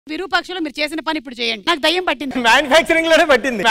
విరూపాక్షలో మీరు చేసిన పని ఇప్పుడు చేయండి. నాకు దయ్యం పట్టింది. మ్యానుఫ్యాక్చరింగ్ లోనే పట్టింది.